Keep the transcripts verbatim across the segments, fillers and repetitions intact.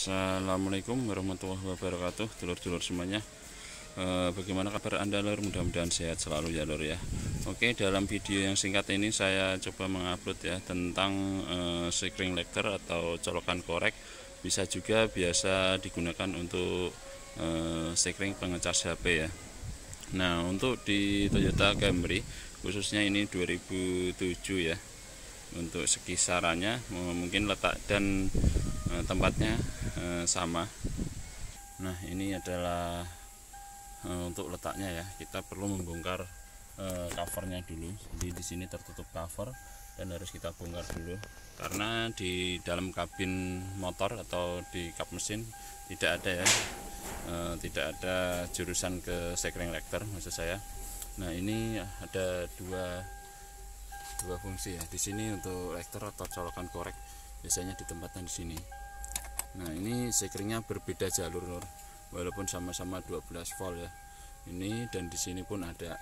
Assalamualaikum warahmatullahi wabarakatuh, dulur-dulur semuanya. e, Bagaimana kabar Anda, lur? Mudah-mudahan sehat selalu ya, lur ya. Oke, dalam video yang singkat ini saya coba mengupload ya tentang e, sekring lekter atau colokan korek. Bisa juga biasa digunakan untuk e, sekring pengecas H P ya. Nah, untuk di Toyota Camry khususnya ini dua ribu tujuh ya, untuk sekisarannya mungkin letak dan e, tempatnya e, sama. Nah, ini adalah e, untuk letaknya ya. Kita perlu membongkar e, covernya dulu. Jadi di sini tertutup cover dan harus kita bongkar dulu karena di dalam kabin motor atau di kap mesin tidak ada ya, e, tidak ada jurusan ke sekring lekter maksud saya. Nah, ini ada dua dua fungsi ya. Di sini untuk lekter atau colokan korek biasanya ditempatkan di sini. Nah, ini sekringnya berbeda jalur, lur. Walaupun sama-sama dua belas volt ya. Ini dan di sini pun ada.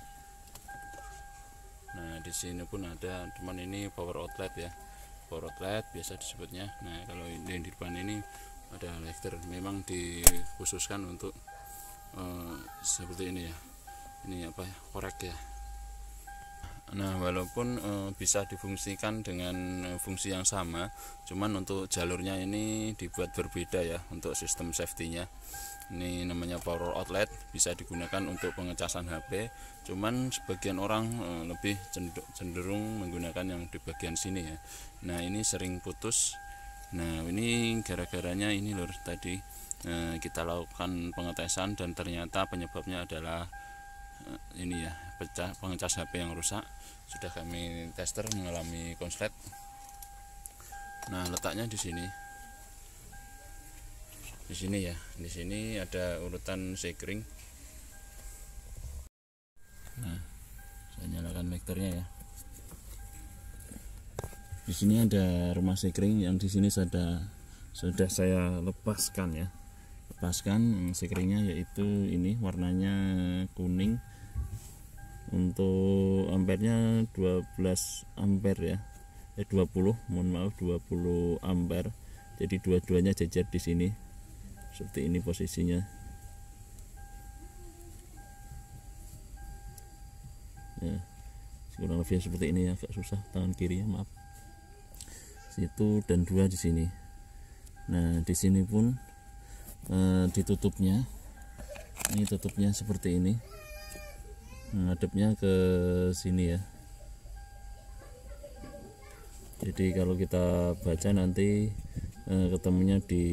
Nah, di sini pun ada, teman, ini power outlet ya. Power outlet biasa disebutnya. Nah, kalau ini di depan ini ada lekter, memang dikhususkan untuk uh, seperti ini ya. Ini apa ya? Korek ya. Nah, walaupun e, bisa difungsikan dengan e, fungsi yang sama, cuman untuk jalurnya ini dibuat berbeda ya untuk sistem safety-nya. Ini namanya power outlet, bisa digunakan untuk pengecasan H P, cuman sebagian orang e, lebih cenderung menggunakan yang di bagian sini ya. Nah, ini sering putus. Nah, ini gara-garanya ini, lur, tadi e, kita lakukan pengetesan dan ternyata penyebabnya adalah ini ya, pecah pengecas H P yang rusak. Sudah kami tester mengalami konslet. Nah, letaknya di sini. Di sini ya. Di sini ada urutan sekring. Nah, saya nyalakan lekternya ya. Di sini ada rumah sekring yang di sini sudah sudah saya lepaskan ya. Lepaskan sekringnya, yaitu ini warnanya kuning. Untuk ampernya dua belas ampere ya, eh dua puluh, mohon maaf, dua puluh ampere. Jadi dua-duanya jejer di sini. Seperti ini posisinya. Ya, kurang lebih seperti ini ya, agak susah tangan kiri ya, maaf. Situ dan dua di sini. Nah, di sini pun eh, ditutupnya. Ini tutupnya seperti ini. Menghadapnya ke sini ya. Jadi kalau kita baca nanti eh, ketemunya di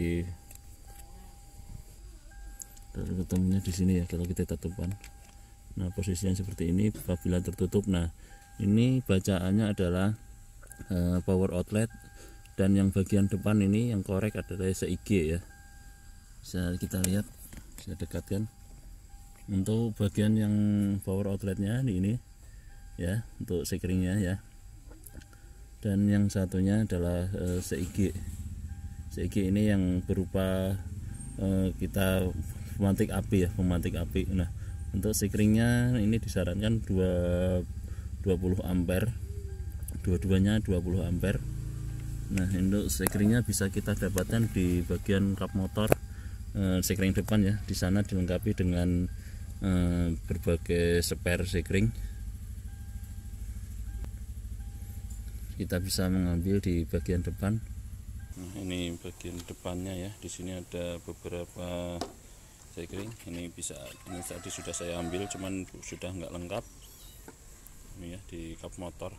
ketemunya di sini ya kalau kita tutupkan. Nah, posisinya seperti ini apabila tertutup. Nah, ini bacaannya adalah eh, power outlet, dan yang bagian depan ini yang korek adalah S I G ya. Bisa kita lihat, saya dekatkan. Untuk bagian yang power outletnya ini ya, untuk sekringnya ya, dan yang satunya adalah e, S I G. S I G ini yang berupa e, kita pemantik api ya, pemantik api. Nah, untuk sekringnya ini disarankan dua puluh ampere, dua-duanya dua puluh ampere. Nah, untuk sekringnya bisa kita dapatkan di bagian kap motor, e, sekring depan ya. Di sana dilengkapi dengan Eh, berbagai spare sekring. Kita bisa mengambil di bagian depan. Nah, ini bagian depannya ya. Di sini ada beberapa sekring. Ini bisa, ini tadi sudah saya ambil, cuman sudah nggak lengkap. Ini ya di kap motor.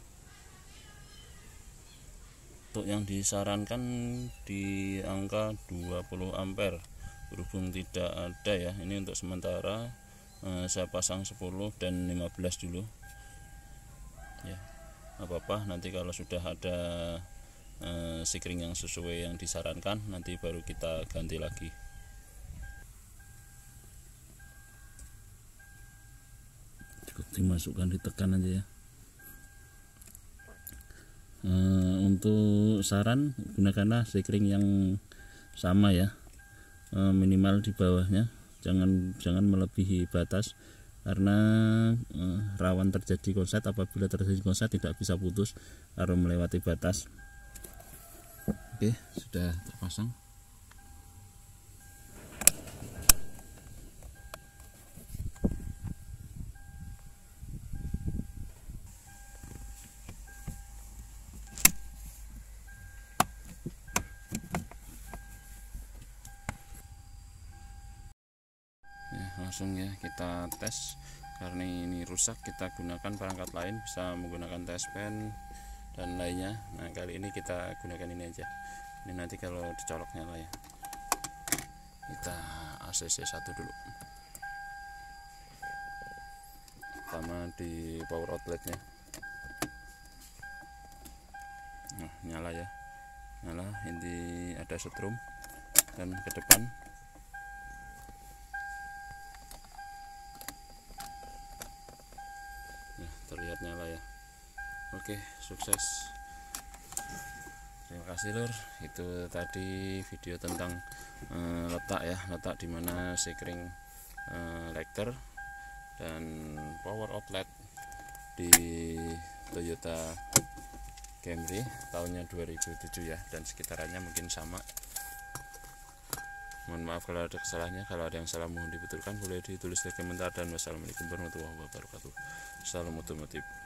Untuk yang disarankan di angka dua puluh ampere. Berhubung tidak ada ya, ini untuk sementara saya pasang sepuluh dan lima belas dulu ya, apa-apa. Nanti kalau sudah ada eh, sekring yang sesuai yang disarankan, nanti baru kita ganti lagi. Cukup dimasukkan, ditekan aja ya. E, untuk saran, gunakanlah sekring yang sama ya, e, minimal di bawahnya. Jangan jangan melebihi batas karena eh, rawan terjadi konslet. Apabila terjadi konslet tidak bisa putus kalau melewati batas. Oke, sudah terpasang. langsung ya kita tes. Karena ini rusak, kita gunakan perangkat lain, bisa menggunakan test pen dan lainnya. Nah kali ini kita gunakan ini aja. Ini nanti kalau dicolok nyala ya. Kita A C C satu dulu, pertama di power outletnya. Nah nyala ya, nyala. Ini ada setrum dan ke depan. Nah terlihat nyala ya. Oke, sukses. Terima kasih lur. Itu tadi video tentang uh, letak ya, letak dimana sekring uh, lekter dan power outlet di Toyota Camry tahunnya dua ribu tujuh ya, dan sekitarannya mungkin sama. Mohon maaf kalau ada kesalahannya. Kalau ada yang salah mohon dibetulkan, boleh ditulis di komentar. Dan wassalamualaikum warahmatullahi wabarakatuh. Salam otomotif.